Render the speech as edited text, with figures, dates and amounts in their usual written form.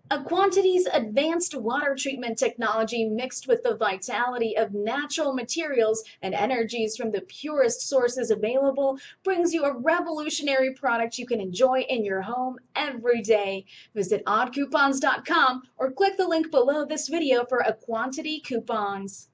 Aquantity's advanced water treatment technology mixed with the vitality of natural materials and energies from the purest sources available brings you a revolutionary product you can enjoy in your home every day. Visit oddcoupons.com or click the link below this video for Aquantity coupons.